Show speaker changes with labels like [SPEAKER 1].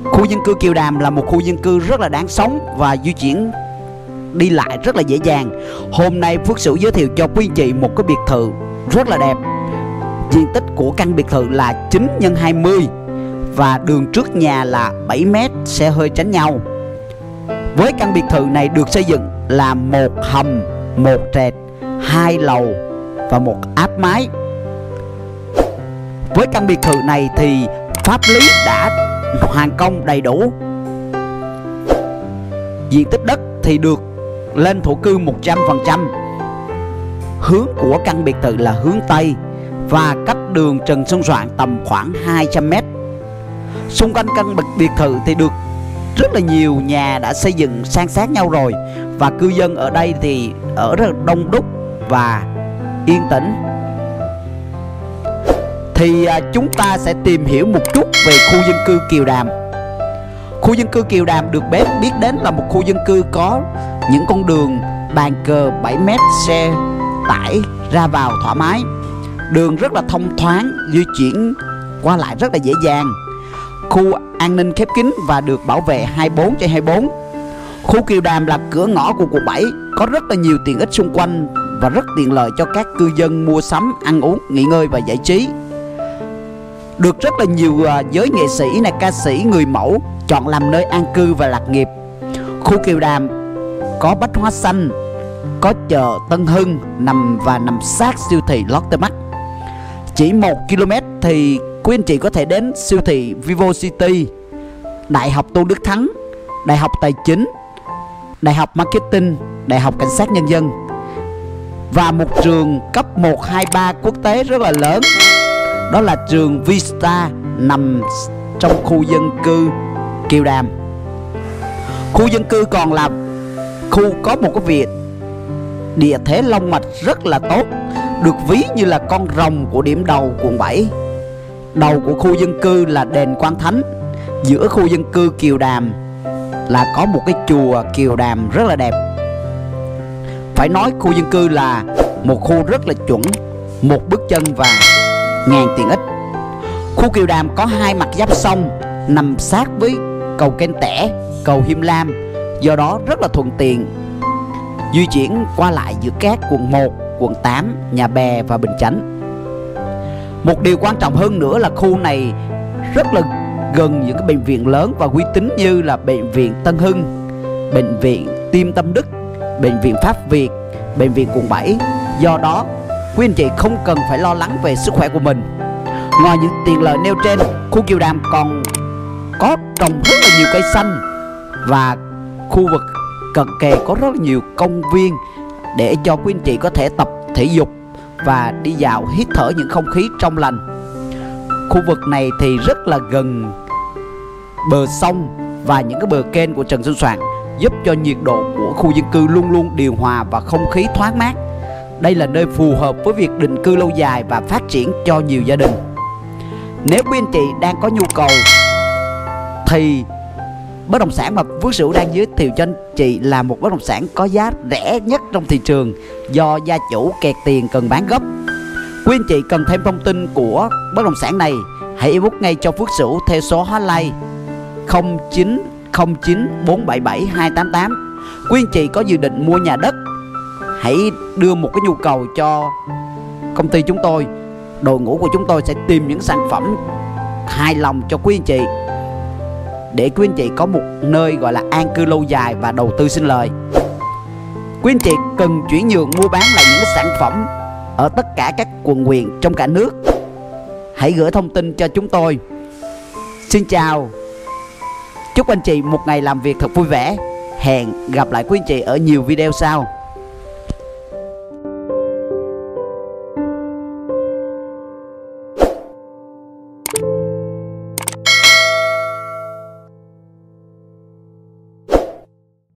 [SPEAKER 1] Khu dân cư Kiều Đàm là một khu dân cư rất là đáng sống và di chuyển đi lại rất là dễ dàng. Hôm nay Phước Sửu giới thiệu cho quý anh chị một cái biệt thự rất là đẹp. Diện tích của căn biệt thự là 9x20 và đường trước nhà là 7 m, xe hơi tránh nhau. Với căn biệt thự này được xây dựng là một hầm, một trệt, 2 lầu và một áp mái. Với căn biệt thự này thì pháp lý đã hoàn công đầy đủ. Diện tích đất thì được lên thổ cư 100%. Hướng của căn biệt thự là hướng Tây và cách đường Trần Xuân Soạn tầm khoảng 200 m. Xung quanh căn biệt thự thì được rất là nhiều nhà đã xây dựng san sát nhau rồi, và cư dân ở đây thì ở rất là đông đúc và yên tĩnh. Thì chúng ta sẽ tìm hiểu một chút về khu dân cư Kiều Đàm. Khu dân cư Kiều Đàm được biết đến là một khu dân cư có những con đường bàn cờ 7 m, xe tải ra vào thoải mái. Đường rất là thông thoáng, di chuyển qua lại rất là dễ dàng. Khu an ninh khép kín và được bảo vệ 24/24. Khu Kiều Đàm là cửa ngõ của quận 7, có rất là nhiều tiện ích xung quanh và rất tiện lợi cho các cư dân mua sắm, ăn uống, nghỉ ngơi và giải trí. Được rất là nhiều giới nghệ sĩ, ca sĩ, người mẫu chọn làm nơi an cư và lạc nghiệp. Khu Kiều Đàm có bách hóa xanh, có chợ Tân Hưng nằm sát siêu thị Lotte Mart. Chỉ 1 km thì quý anh chị có thể đến siêu thị Vivo City, Đại học Tôn Đức Thắng, Đại học Tài chính, Đại học Marketing, Đại học Cảnh sát Nhân dân và một trường cấp 1, 2, 3 quốc tế rất là lớn. Đó là trường Vista nằm trong khu dân cư Kiều Đàm. Khu dân cư còn là khu có một cái địa thế long mạch rất là tốt, được ví như là con rồng của điểm đầu quận 7. Đầu của khu dân cư là đền Quan Thánh. Giữa khu dân cư Kiều Đàm là có một cái chùa Kiều Đàm rất là đẹp. Phải nói khu dân cư là một khu rất là chuẩn, một bước chân và ngàn tiện ích. Khu Kiều Đàm có 2 mặt giáp sông, nằm sát với cầu Kênh Tẻ, cầu Hiêm Lam, do đó rất là thuận tiện di chuyển qua lại giữa các quận 1, quận 8, Nhà Bè và Bình Chánh. Một điều quan trọng hơn nữa là khu này rất là gần những cái bệnh viện lớn và uy tín như là bệnh viện Tân Hưng, bệnh viện Tim Tâm Đức, bệnh viện Pháp Việt, bệnh viện quận 7. Do đó quý anh chị không cần phải lo lắng về sức khỏe của mình. Ngoài những tiện lợi nêu trên, khu Kiều Đàm còn có trồng rất là nhiều cây xanh và khu vực cận kề có rất là nhiều công viên để cho quý anh chị có thể tập thể dục và đi dạo, hít thở những không khí trong lành. Khu vực này thì rất là gần bờ sông và những cái bờ kênh của Trần Xuân Soạn, giúp cho nhiệt độ của khu dân cư luôn luôn điều hòa và không khí thoáng mát. Đây là nơi phù hợp với việc định cư lâu dài và phát triển cho nhiều gia đình. Nếu quý anh chị đang có nhu cầu thì bất động sản mà Phước Sửu đang giới thiệu cho anh chị là một bất động sản có giá rẻ nhất trong thị trường, do gia chủ kẹt tiền cần bán gấp. Quý anh chị cần thêm thông tin của bất động sản này, hãy inbox ngay cho Phước Sửu theo số hotline 0909 477 288. Quý anh chị có dự định mua nhà đất, hãy đưa một cái nhu cầu cho công ty chúng tôi. Đội ngũ của chúng tôi sẽ tìm những sản phẩm hài lòng cho quý anh chị, để quý anh chị có một nơi gọi là an cư lâu dài và đầu tư sinh lời. Quý anh chị cần chuyển nhượng mua bán lại những cái sản phẩm ở tất cả các quận huyện trong cả nước, hãy gửi thông tin cho chúng tôi. Xin chào, chúc anh chị một ngày làm việc thật vui vẻ. Hẹn gặp lại quý anh chị ở nhiều video sau.